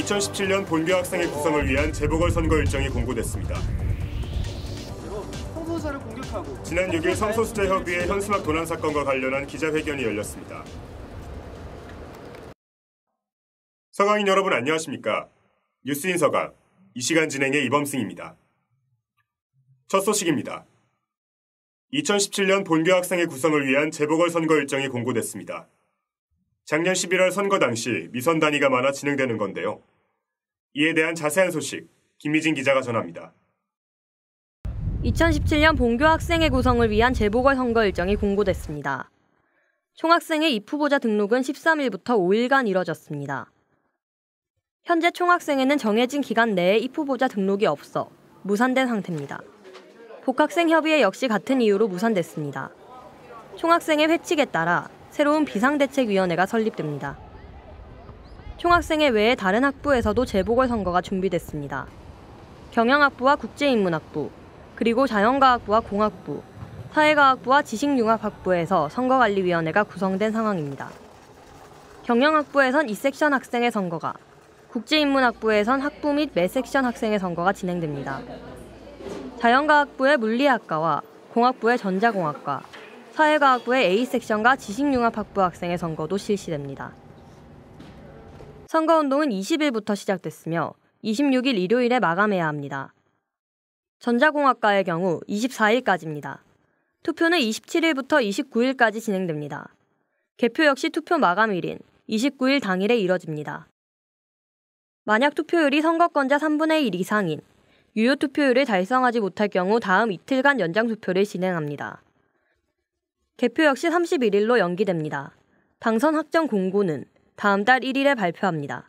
2017년 본교 학생의 구성을 위한 재보궐선거 일정이 공고됐습니다. 성소수자를 공격하고 지난 6일 성소수자 협의회 현수막 도난 사건과 관련한 기자회견이 열렸습니다. 서강인 여러분 안녕하십니까? 뉴스인 서강, 이 시간 진행의 이범승입니다. 첫 소식입니다. 2017년 본교 학생의 구성을 위한 재보궐선거 일정이 공고됐습니다. 작년 11월 선거 당시 미선 단위가 많아 진행되는 건데요. 이에 대한 자세한 소식, 김미진 기자가 전합니다. 2017년 본교 학생의 구성을 위한 재보궐선거 일정이 공고됐습니다. 총학생의 입후보자 등록은 13일부터 5일간 이뤄졌습니다. 현재 총학생에는 정해진 기간 내에 입후보자 등록이 없어 무산된 상태입니다. 복학생협의회 역시 같은 이유로 무산됐습니다. 총학생의 회칙에 따라 새로운 비상대책위원회가 설립됩니다. 총학생회 외에 다른 학부에서도 재보궐선거가 준비됐습니다. 경영학부와 국제인문학부, 그리고 자연과학부와 공학부, 사회과학부와 지식융합학부에서 선거관리위원회가 구성된 상황입니다. 경영학부에선 2섹션 학생의 선거가, 국제인문학부에선 학부 및 매섹션 학생의 선거가 진행됩니다. 자연과학부의 물리학과와 공학부의 전자공학과, 사회과학부의 A섹션과 지식융합학부 학생의 선거도 실시됩니다. 선거운동은 20일부터 시작됐으며 26일 일요일에 마감해야 합니다. 전자공학과의 경우 24일까지입니다. 투표는 27일부터 29일까지 진행됩니다. 개표 역시 투표 마감일인 29일 당일에 이뤄집니다. 만약 투표율이 선거권자 3분의 1 이상인 유효 투표율을 달성하지 못할 경우 다음 이틀간 연장투표를 진행합니다. 개표 역시 31일로 연기됩니다. 당선 확정 공고는 다음 달 1일에 발표합니다.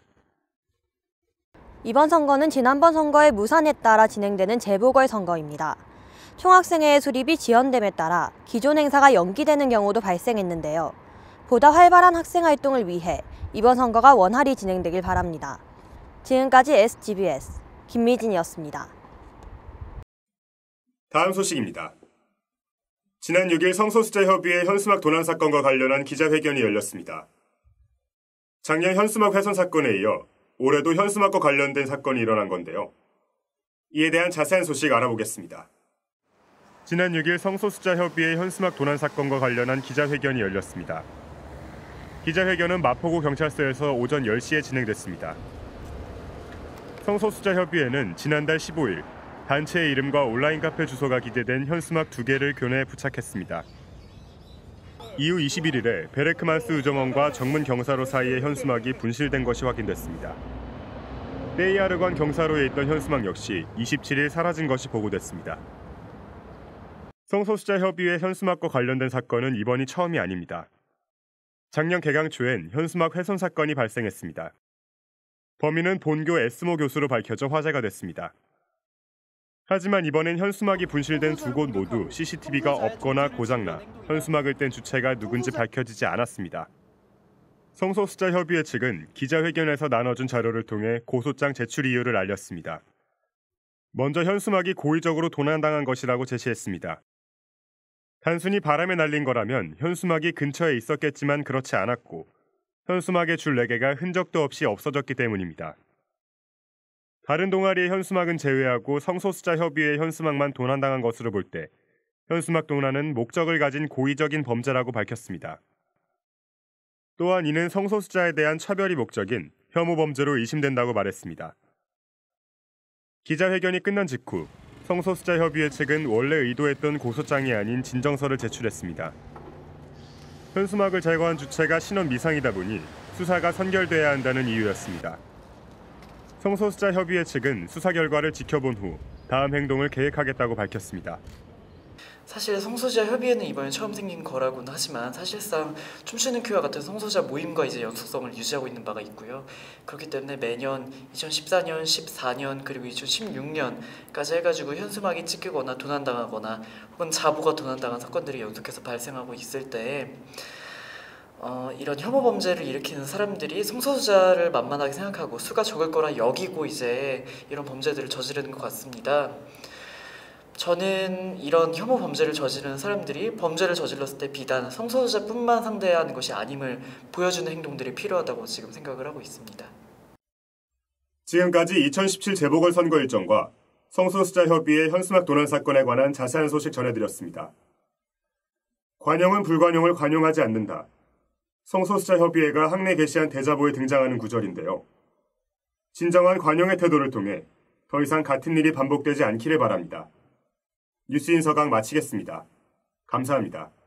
이번 선거는 지난번 선거의 무산에 따라 진행되는 재보궐선거입니다. 총학생회의 수립이 지연됨에 따라 기존 행사가 연기되는 경우도 발생했는데요. 보다 활발한 학생활동을 위해 이번 선거가 원활히 진행되길 바랍니다. 지금까지 SGBS 김미진이었습니다. 다음 소식입니다. 지난 6일 성소수자 협의회 현수막 도난 사건과 관련한 기자회견이 열렸습니다. 작년 현수막 훼손 사건에 이어 올해도 현수막과 관련된 사건이 일어난 건데요. 이에 대한 자세한 소식 알아보겠습니다. 지난 6일 성소수자 협의회 현수막 도난 사건과 관련한 기자회견이 열렸습니다. 기자회견은 마포구 경찰서에서 오전 10시에 진행됐습니다. 성소수자 협의회는 지난달 15일 단체의 이름과 온라인 카페 주소가 기재된 현수막 2개를 교내에 부착했습니다. 이후 21일에 베레크만스 의정원과 정문 경사로 사이의 현수막이 분실된 것이 확인됐습니다. 베이아르관 경사로에 있던 현수막 역시 27일 사라진 것이 보고됐습니다. 성소수자 협의회 현수막과 관련된 사건은 이번이 처음이 아닙니다. 작년 개강 초엔 현수막 훼손 사건이 발생했습니다. 범인은 본교 S모 교수로 밝혀져 화제가 됐습니다. 하지만 이번엔 현수막이 분실된 두 곳 모두 CCTV가 없거나 고장나 현수막을 뗀 주체가 누군지 밝혀지지 않았습니다. 성소수자 협의회 측은 기자회견에서 나눠준 자료를 통해 고소장 제출 이유를 알렸습니다. 먼저 현수막이 고의적으로 도난당한 것이라고 제시했습니다. 단순히 바람에 날린 거라면 현수막이 근처에 있었겠지만 그렇지 않았고 현수막의 줄 4개가 흔적도 없이 없어졌기 때문입니다. 다른 동아리의 현수막은 제외하고 성소수자 협의회 현수막만 도난당한 것으로 볼 때 현수막 도난은 목적을 가진 고의적인 범죄라고 밝혔습니다. 또한 이는 성소수자에 대한 차별이 목적인 혐오 범죄로 의심된다고 말했습니다. 기자회견이 끝난 직후 성소수자 협의회 측은 원래 의도했던 고소장이 아닌 진정서를 제출했습니다. 현수막을 제거한 주체가 신원 미상이다 보니 수사가 선결돼야 한다는 이유였습니다. 성소수자 협의회 측은 수사 결과를 지켜본 후 다음 행동을 계획하겠다고 밝혔습니다. 사실 성소수자 협의회는 이번에 처음 생긴 거라고는 하지만 사실상 춤추는 큐와 같은 성소수자 모임과 이제 연속성을 유지하고 있는 바가 있고요. 그렇기 때문에 매년 2014년, 14년 그리고 2016년까지 해가지고 현수막이 찢기거나 도난당하거나 혹은 자부가 도난당한 사건들이 연속해서 발생하고 있을 때 이런 혐오 범죄를 일으키는 사람들이 성소수자를 만만하게 생각하고 수가 적을 거라 여기고 이제 이런 범죄들을 저지르는 것 같습니다. 저는 이런 혐오 범죄를 저지르는 사람들이 범죄를 저질렀을 때 비단 성소수자뿐만 상대하는 것이 아님을 보여주는 행동들이 필요하다고 지금 생각을 하고 있습니다. 지금까지 2017 재보궐선거 일정과 성소수자협의회 현수막 도난 사건에 관한 자세한 소식 전해드렸습니다. 관용은 불관용을 관용하지 않는다. 성소수자협의회가 학내 게시한 대자보에 등장하는 구절인데요. 진정한 관용의 태도를 통해 더 이상 같은 일이 반복되지 않기를 바랍니다. 뉴스인 서강 마치겠습니다. 감사합니다.